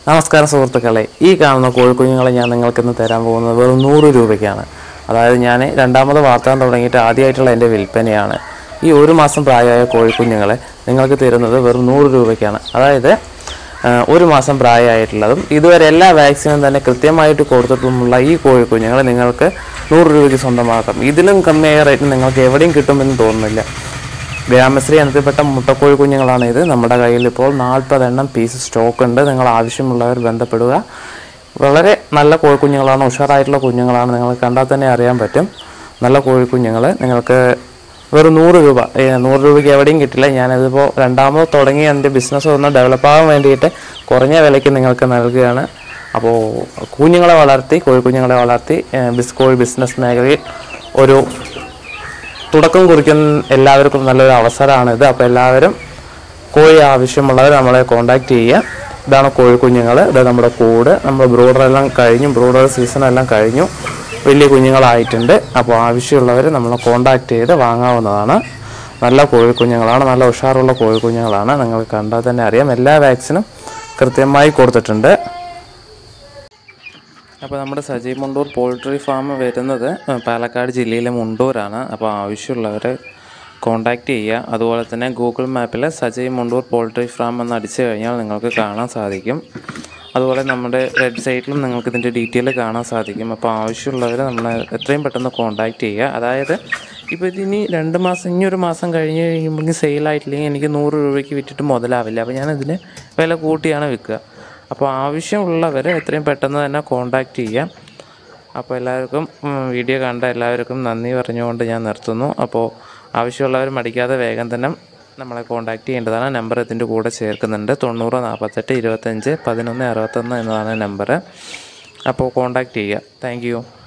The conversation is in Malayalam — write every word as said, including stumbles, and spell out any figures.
നമസ്കാരം സുഹൃത്തുക്കളെ, ഈ കാണുന്ന കോഴിക്കുഞ്ഞുങ്ങളെ ഞാൻ നിങ്ങൾക്കിന്ന് തരാൻ പോകുന്നത് വെറും നൂറ് രൂപയ്ക്കാണ്. അതായത് ഞാൻ രണ്ടാമത് വളർത്താൻ തുടങ്ങിയിട്ട് ആദ്യമായിട്ടുള്ള എൻ്റെ വിൽപ്പനയാണ്. ഈ ഒരു മാസം പ്രായമായ കോഴിക്കുഞ്ഞുങ്ങളെ നിങ്ങൾക്ക് തരുന്നത് വെറും നൂറ് രൂപയ്ക്കാണ്. അതായത് ഒരു മാസം പ്രായമായിട്ടുള്ളതും ഇതുവരെ എല്ലാ വാക്സിനും തന്നെ കൃത്യമായിട്ട് കൊടുത്തിട്ടുമുള്ള ഈ കോഴിക്കുഞ്ഞുങ്ങളെ നിങ്ങൾക്ക് നൂറ് രൂപയ്ക്ക് സ്വന്തമാക്കാം. ഇതിലും കമ്മിയായ റേറ്റ് നിങ്ങൾക്ക് എവിടെയും കിട്ടുമെന്ന് തോന്നുന്നില്ല. ഗ്രാമശ്രീ ഇനത്തിൽപ്പെട്ട മുട്ടക്കോഴി കുഞ്ഞുങ്ങളാണ് ഇത്. നമ്മുടെ കയ്യിൽ ഇപ്പോൾ നാൽപ്പതെണ്ണം പീസ് സ്റ്റോക്ക് ഉണ്ട്. നിങ്ങൾ ആവശ്യമുള്ളവർ ബന്ധപ്പെടുക. വളരെ നല്ല കോഴിക്കുഞ്ഞുങ്ങളാണ്, ഉഷാറായിട്ടുള്ള കുഞ്ഞുങ്ങളാണ്. നിങ്ങൾ കണ്ടാൽ തന്നെ അറിയാൻ പറ്റും. നല്ല കോഴിക്കുഞ്ഞുങ്ങൾ നിങ്ങൾക്ക് വെറും നൂറ് രൂപ നൂറ് രൂപയ്ക്ക് എവിടെയും കിട്ടില്ല. ഞാനിതിപ്പോൾ രണ്ടാമത് തുടങ്ങി എൻ്റെ ബിസിനസ് ഒന്ന് ഡെവലപ്പാകാൻ വേണ്ടിയിട്ട് കുറഞ്ഞ വിലയ്ക്ക് നിങ്ങൾക്ക് നൽകുകയാണ്. അപ്പോൾ കുഞ്ഞുങ്ങളെ വളർത്തി കോഴിക്കുഞ്ഞുങ്ങളെ വളർത്തി ബിസ് കോഴി ബിസിനസ് മേഖലയിൽ ഒരു തുടക്കം കുറിക്കുന്ന എല്ലാവർക്കും നല്ലൊരു അവസരമാണിത്. അപ്പോൾ എല്ലാവരും കോഴി ആവശ്യമുള്ളവർ നമ്മളെ കോൺടാക്റ്റ് ചെയ്യുക. ഇതാണ് കോഴിക്കുഞ്ഞുങ്ങൾ. ഇത് നമ്മുടെ കൂട്. നമ്മൾ ബ്രൂഡറെല്ലാം കഴിഞ്ഞു, ബ്രൂഡർ സീസണെല്ലാം കഴിഞ്ഞു, വലിയ കുഞ്ഞുങ്ങളായിട്ടുണ്ട്. അപ്പോൾ ആവശ്യമുള്ളവർ നമ്മളെ കോൺടാക്റ്റ് ചെയ്ത് വാങ്ങാവുന്നതാണ്. നല്ല കോഴിക്കുഞ്ഞുങ്ങളാണ്, നല്ല ഉഷാറുള്ള കോഴിക്കുഞ്ഞുങ്ങളാണ്. നിങ്ങൾ കണ്ടാൽ തന്നെ അറിയാം. എല്ലാ വാക്സിനും കൃത്യമായി കൊടുത്തിട്ടുണ്ട്. അപ്പോൾ നമ്മുടെ സജി മുണ്ടൂർ പോൾട്രി ഫാം വരുന്നത് പാലക്കാട് ജില്ലയിലെ മുണ്ടൂരാണ്. അപ്പോൾ ആവശ്യമുള്ളവർ കോൺടാക്റ്റ് ചെയ്യുക. അതുപോലെ തന്നെ ഗൂഗിൾ മാപ്പിൽ സജി മുണ്ടൂർ പോൾട്രി ഫാം എന്ന് അടിച്ചു കഴിഞ്ഞാൽ നിങ്ങൾക്ക് കാണാൻ സാധിക്കും. അതുപോലെ നമ്മുടെ വെബ്സൈറ്റിലും നിങ്ങൾക്ക് ഇതിൻ്റെ ഡീറ്റെയിൽ കാണാൻ സാധിക്കും. അപ്പോൾ ആവശ്യമുള്ളവർ നമ്മളെ എത്രയും പെട്ടെന്ന് കോൺടാക്റ്റ് ചെയ്യുക. അതായത് ഇപ്പോൾ ഇതിനി രണ്ട് മാസം ഇനി ഒരു മാസം കഴിഞ്ഞ് കഴിയുമ്പോൾ സെയിലായിട്ടില്ലെങ്കിൽ എനിക്ക് നൂറ് രൂപയ്ക്ക് വിറ്റിട്ട് മുതലാവില്ല. അപ്പോൾ ഞാനതിന് വില കൂട്ടിയാണ് വിൽക്കുക. അപ്പോൾ ആവശ്യമുള്ളവർ എത്രയും പെട്ടെന്ന് തന്നെ കോൺടാക്റ്റ് ചെയ്യാം. അപ്പോൾ എല്ലാവർക്കും വീഡിയോ കണ്ട എല്ലാവർക്കും നന്ദി പറഞ്ഞുകൊണ്ട് ഞാൻ നിർത്തുന്നു. അപ്പോൾ ആവശ്യമുള്ളവർ മടിക്കാതെ വേഗം തന്നെ നമ്മളെ കോൺടാക്റ്റ് ചെയ്യേണ്ടതാണ്. നമ്പർ ഇതിൻ്റെ കൂടെ ചേർക്കുന്നുണ്ട്. തൊണ്ണൂറ് നാൽപ്പത്തെട്ട് ഇരുപത്തഞ്ച് പതിനൊന്ന് അറുപത്തൊന്ന് എന്നതാണ് നമ്പർ. അപ്പോൾ കോൺടാക്റ്റ് ചെയ്യുക. Thank U.